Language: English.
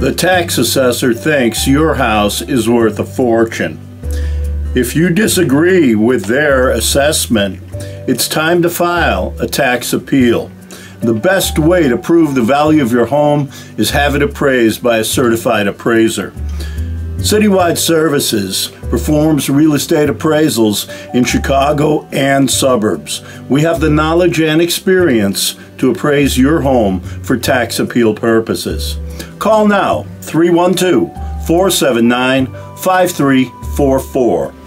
The tax assessor thinks your house is worth a fortune. If you disagree with their assessment, it's time to file a tax appeal. The best way to prove the value of your home is have it appraised by a certified appraiser. Citywide Services performs real estate appraisals in Chicago and suburbs. We have the knowledge and experience to appraise your home for tax appeal purposes. Call now, 312-479-5344.